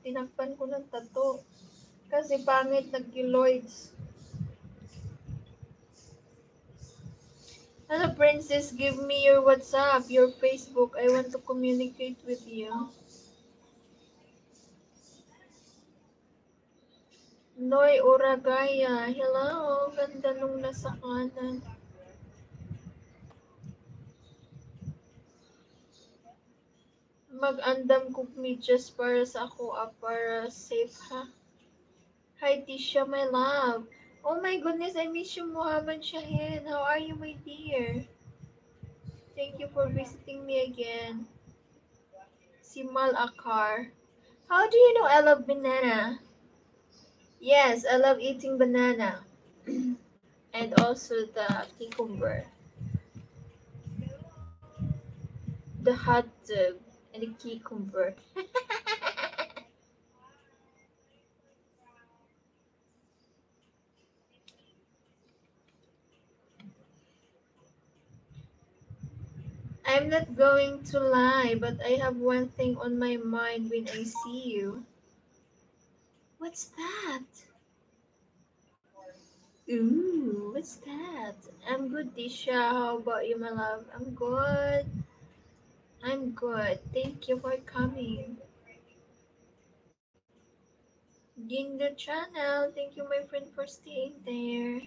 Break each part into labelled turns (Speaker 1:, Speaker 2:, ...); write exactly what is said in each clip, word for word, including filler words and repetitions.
Speaker 1: tinakpan ko ng tato. Kasi pangit nag-keloids. Hello, Princess. Give me your WhatsApp, your Facebook. I want to communicate with you. Noy Uragaya. Hello. Ganda nung nasa kanan. Mag-andam kog medyas para sa ako, ah, para safe, ha? Hi, Tisha, my love. Oh my goodness, I miss you, Muhammad Shahid. How are you, my dear? Thank you for visiting me again. Simal Akar. How do you know I love banana? Yes, I love eating banana. And also the cucumber. The hot dog and the cucumber. I'm not going to lie, but I have one thing on my mind when I see you. What's that? Ooh, what's that? I'm good, Tisha. How about you, my love? I'm good. I'm good. Thank you for coming. Ging the channel. Thank you, my friend, for staying there.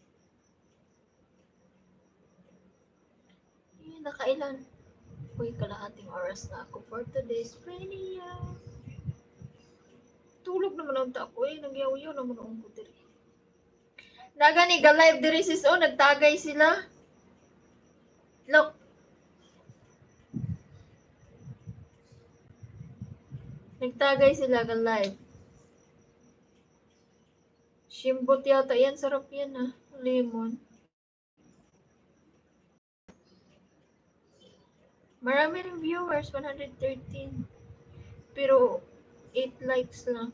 Speaker 1: Eh, nakailan? Uy, kalahating oras na ako for today's video. Tulog naman ang tako eh. Nagyaw-yaw naman ang ko diri. Nagani ga live diri sis o nagtagay sila. Look. Nagtagay sila ga live. Shimbot yata yan. Sarap yan ah. Lemon. Marami rin viewers. one hundred thirteen. Pero eight likes lang.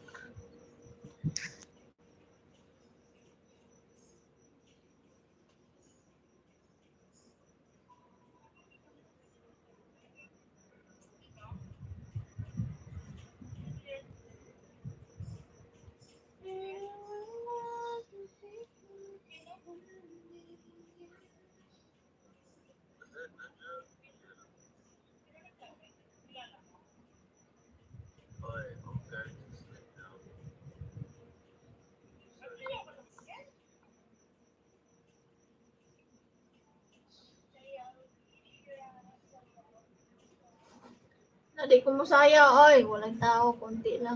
Speaker 1: Nadi ko musaya, oy. Walang tao, konti lang.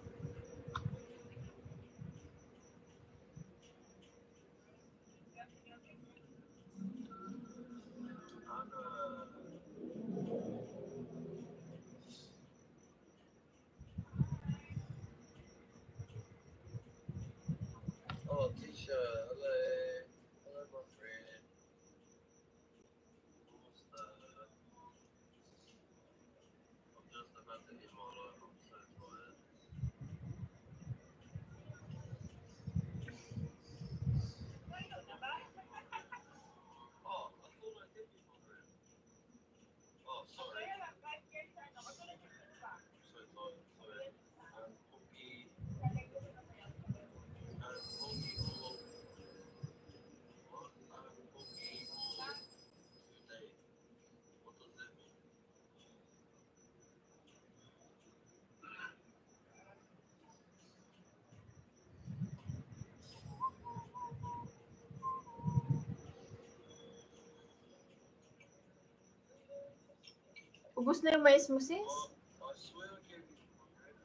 Speaker 2: Oh, Tisha, hello. Hello, my friend. Kumusta? I'm just about to eat my lunch. I'm so tired. Oh, I thought I did eat my friend. Oh, sorry. I'm so tired. Sorry. Um, cookie. Um, cookie or what? Um, cookie or today. What does that mean?
Speaker 1: Ubus na yung mais mo, sis?
Speaker 2: I swear I gave you my friend.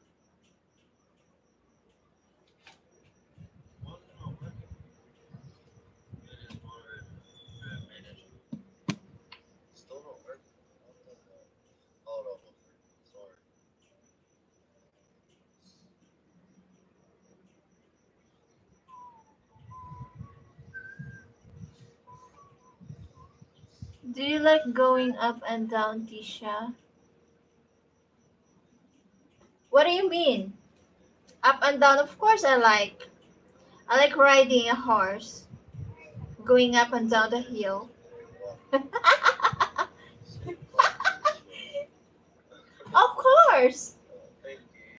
Speaker 2: Why is it not working? It is my uh, manager. Still not working. What the hell? Hold on, my friend. Sorry.
Speaker 1: Do you like going up and down, Tisha? What do you mean? Up and down? Of course I like. I like riding a horse. Going up and down the hill. Of course.